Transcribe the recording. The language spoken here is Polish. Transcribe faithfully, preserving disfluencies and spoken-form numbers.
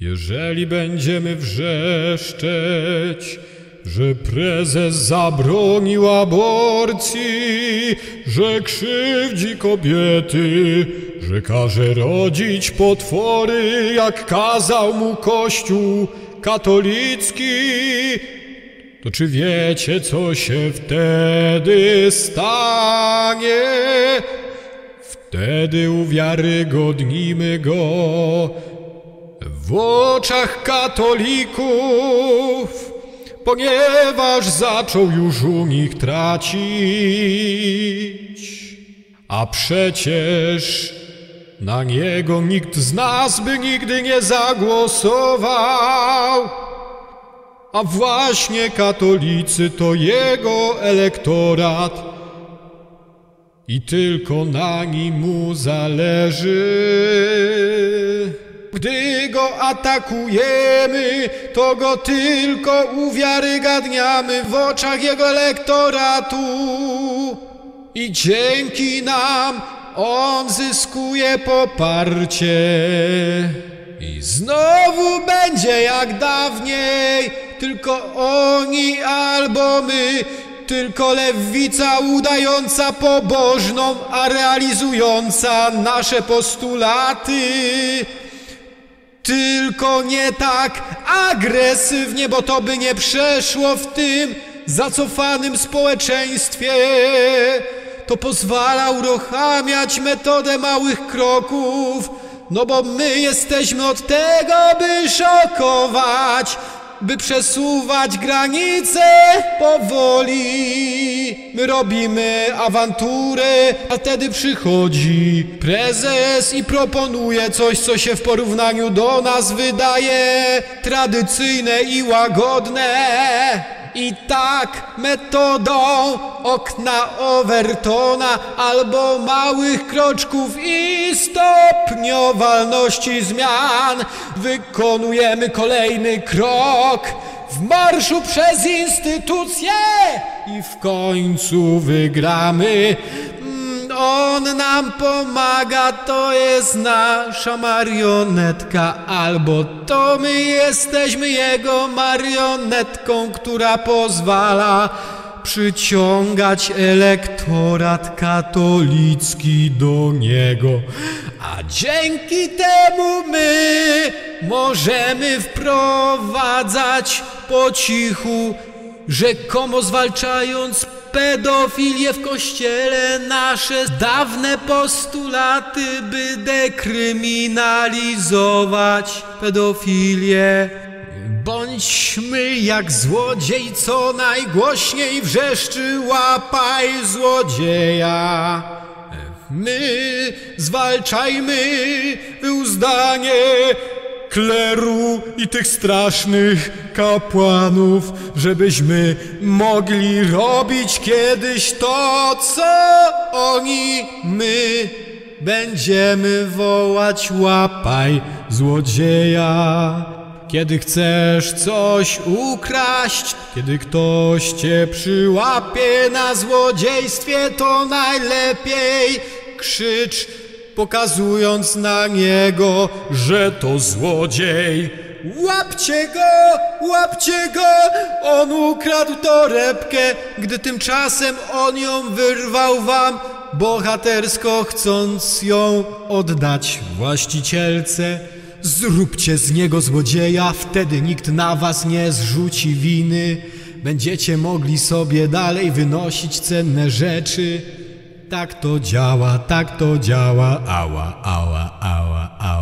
Jeżeli będziemy wrzeszczeć, że prezes zabronił aborcji, że krzywdzi kobiety, że każe rodzić potwory, jak kazał mu Kościół katolicki, to czy wiecie, co się wtedy stanie? Wtedy uwiarygodnimy go w oczach katolików, ponieważ zaczął już u nich tracić. A przecież na niego nikt z nas by nigdy nie zagłosował, a właśnie katolicy to jego elektorat i tylko na nim mu zależy. Gdy go atakujemy, to go tylko uwiarygadniamy w oczach jego elektoratu i dzięki nam on zyskuje poparcie. I znowu będzie jak dawniej, tylko oni albo my, tylko lewica udająca pobożną, a realizująca nasze postulaty. Tylko nie tak agresywnie, bo to by nie przeszło w tym zacofanym społeczeństwie. To pozwala uruchamiać metodę małych kroków, no bo my jesteśmy od tego, by szokować, by przesuwać granice powoli. My robimy awanturę, a wtedy przychodzi prezes i proponuje coś, co się w porównaniu do nas wydaje tradycyjne i łagodne. I tak metodą okna Overtona albo małych kroczków i stopniowalności zmian wykonujemy kolejny krok w marszu przez instytucje i w końcu wygramy. On nam pomaga, to jest nasza marionetka, albo to my jesteśmy jego marionetką, która pozwala przyciągać elektorat katolicki do niego. A dzięki temu my możemy wprowadzać po cichu, rzekomo zwalczając pedofilię w kościele, nasze dawne postulaty, by dekryminalizować pedofilię. Bądźmy jak złodziej, co najgłośniej wrzeszczy: łapaj złodzieja. My zwalczajmy uzdanie kleru i tych strasznych kapłanów, żebyśmy mogli robić kiedyś to, co oni. My będziemy wołać: łapaj złodzieja. Kiedy chcesz coś ukraść, kiedy ktoś cię przyłapie na złodziejstwie, to najlepiej krzycz, pokazując na niego, że to złodziej. Łapcie go, łapcie go, on ukradł torebkę, gdy tymczasem on ją wyrwał wam, bohatersko chcąc ją oddać właścicielce. Zróbcie z niego złodzieja, wtedy nikt na was nie zrzuci winy. Będziecie mogli sobie dalej wynosić cenne rzeczy. Tak to działa, tak to działa, ała, ała, ała, ała.